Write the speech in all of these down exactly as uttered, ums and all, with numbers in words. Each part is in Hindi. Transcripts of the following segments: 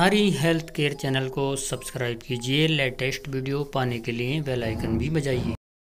अत्तारी हेल्थ केयर चैनल को सब्सक्राइब कीजिए। लेटेस्ट वीडियो पाने के लिए बेल आइकन भी बजाइए।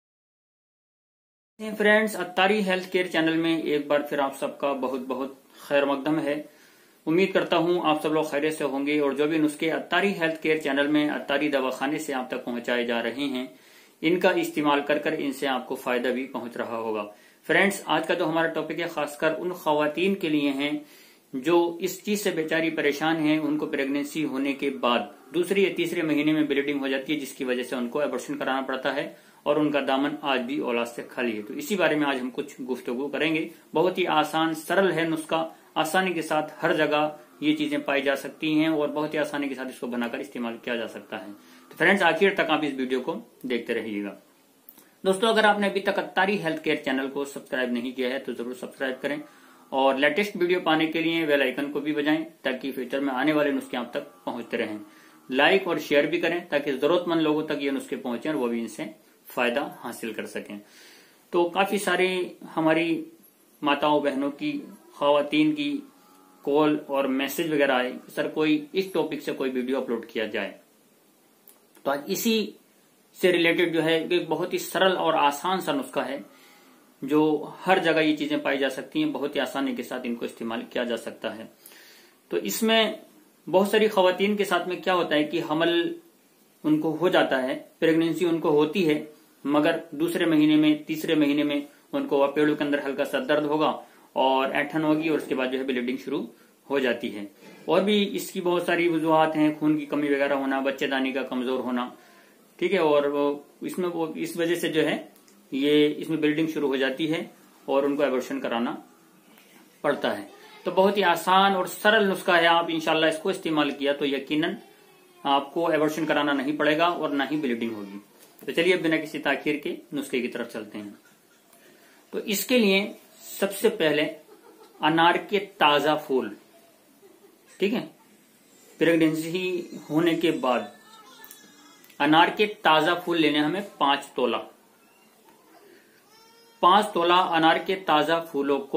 Friends, Attari health care channel में एक बार फिर आप सबका बहुत बहुत खैर मकदम है। उम्मीद करता हूं आप सब लोग खैरियत से होंगे और जो भी नुस्खे अत्तारी हेल्थ केयर चैनल में अत्तारी दवाखाने से आप तक पहुंचाए जा रहे हैं, इनका इस्तेमाल कर कर इनसे आपको फायदा भी पहुंच रहा होगा। फ्रेंड्स, आज का जो हमारा टॉपिक है खासकर उन खवातीन के लिए है जो इस चीज से बेचारी परेशान हैं। उनको प्रेगनेंसी होने के बाद दूसरे या तीसरे महीने में ब्लीडिंग हो जाती है, जिसकी वजह से उनको एबॉर्शन कराना पड़ता है और उनका दामन आज भी औलाद से खाली है। तो इसी बारे में आज हम कुछ गुफ्तगू करेंगे। बहुत ही आसान सरल है नुस्खा, आसानी के साथ हर जगह ये चीजें पाई जा सकती हैं और बहुत ही आसानी के साथ इसको बनाकर इस्तेमाल किया जा सकता है। तो फ्रेंड्स, आखिर तक आप इस वीडियो को देखते रहिएगा। दोस्तों, अगर आपने अभी तक अत्तारी हेल्थ केयर चैनल को सब्सक्राइब नहीं किया है तो जरूर सब्सक्राइब करें और लेटेस्ट वीडियो पाने के लिए बेल आइकन को भी बजाएं ताकि फ्यूचर में आने वाले नुस्खे आप तक पहुंचते रहें। लाइक और शेयर भी करें ताकि जरूरतमंद लोगों तक ये नुस्खे पहुंचे और वो भी इनसे फायदा हासिल कर सकें। तो काफी सारे हमारी माताओं बहनों की खवातीन की कॉल और मैसेज वगैरह आए, सर कोई इस टॉपिक से कोई वीडियो अपलोड किया जाए। तो आज इसी से रिलेटेड जो है एक बहुत ही सरल और आसान सा नुस्खा है जो हर जगह ये चीजें पाई जा सकती हैं। बहुत ही आसानी के साथ इनको इस्तेमाल किया जा सकता है। तो इसमें बहुत सारी खवातीन के साथ में क्या होता है कि हमल उनको हो जाता है, प्रेगनेंसी उनको होती है, मगर दूसरे महीने में तीसरे महीने में उनको पेड़ों के अंदर हल्का सा दर्द होगा और ऐठन होगी और उसके बाद जो है ब्लीडिंग शुरू हो जाती है। और भी इसकी बहुत सारी वजूहत हैं, खून की कमी वगैरह होना, बच्चेदानी का कमजोर होना, ठीक है। और वो इसमें वो इस वजह से जो है ये इसमें ब्लीडिंग शुरू हो जाती है और उनको एबॉर्शन कराना पड़ता है। तो बहुत ही आसान और सरल नुस्खा है। आप इंशाल्लाह इसको इस्तेमाल किया तो यकीनन आपको एबॉर्शन कराना नहीं पड़ेगा और ना ही ब्लीडिंग होगी। तो चलिए बिना किसी ताखीर के नुस्खे की तरफ चलते हैं। तो इसके लिए सबसे पहले अनार के ताजा फूल, ठीक है, प्रेगनेंसी होने के बाद अनार के ताजा फूल लेने हमें पांच तोला पांच तोला अनार के ताजा फूलों को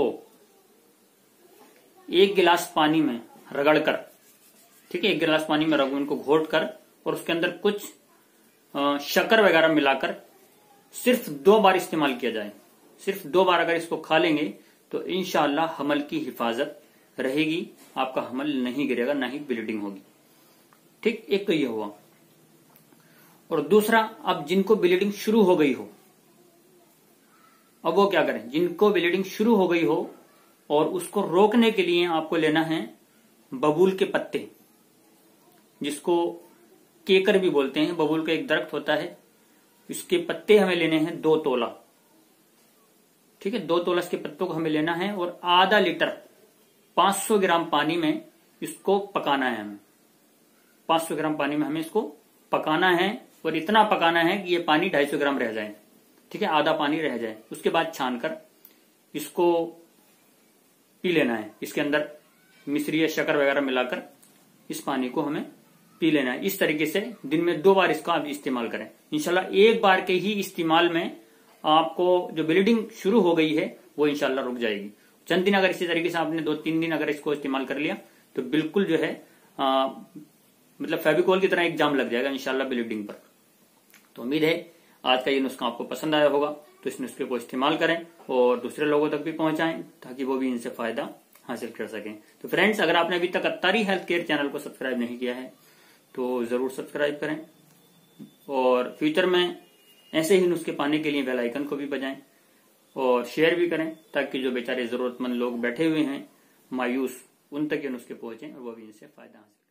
एक गिलास पानी में रगड़कर, ठीक है, एक गिलास पानी में रगड़ उनको घोट कर और उसके अंदर कुछ शक्कर वगैरह मिलाकर सिर्फ दो बार इस्तेमाल किया जाए। सिर्फ दो बार अगर इसको खा लेंगे तो इंशाअल्लाह हमल की हिफाजत रहेगी, आपका हमल नहीं गिरेगा, ना ही ब्लीडिंग होगी। ठीक, एक तो ये हुआ। और दूसरा, अब जिनको ब्लीडिंग शुरू हो गई हो, अब वो क्या करें? जिनको ब्लीडिंग शुरू हो गई हो और उसको रोकने के लिए आपको लेना है बबूल के पत्ते, जिसको केकर भी बोलते हैं। बबूल का एक दरख्त होता है, इसके पत्ते हमें लेने हैं दो तोला, ठीक है। दो तोला इसके पत्तों को हमें लेना है और आधा लीटर पांच सौ ग्राम पानी में इसको पकाना है। हमें पांच सौ ग्राम पानी में हमें इसको पकाना है और इतना पकाना है कि ये पानी ढाई सौ ग्राम रह जाए, ठीक है, आधा पानी रह जाए। उसके बाद छानकर इसको पी लेना है। इसके अंदर मिश्री या शक्कर वगैरह मिलाकर इस पानी को हमें पी लेना है। इस तरीके से दिन में दो बार इसका आप इस्तेमाल करें। इंशाल्लाह एक बार के ही इस्तेमाल में आपको जो ब्लीडिंग शुरू हो गई है वो इंशाल्लाह रुक जाएगी। चंद दिन अगर इसी तरीके से आपने दो तीन दिन अगर इसको इस्तेमाल कर लिया तो बिल्कुल जो है आ, मतलब फेविकोल की तरह एक जाम लग जाएगा इंशाल्लाह ब्लीडिंग पर। तो उम्मीद है आज का ये नुस्खा आपको पसंद आया होगा। तो इस नुस्खे को इस्तेमाल करें और दूसरे लोगों तक भी पहुंचाएं ताकि वो भी इनसे फायदा हासिल कर सकें। तो फ्रेंड्स, अगर आपने अभी तक अत्तारी हेल्थ केयर चैनल को सब्सक्राइब नहीं किया है तो जरूर सब्सक्राइब करें और फ्यूचर में ऐसे ही नुस्खे पाने के लिए बेल आइकन को भी बजाएं और शेयर भी करें ताकि जो बेचारे जरूरतमंद लोग बैठे हुए हैं मायूस, उन तक ये नुस्खे पहुंचे और वो भी इनसे फायदा हासिल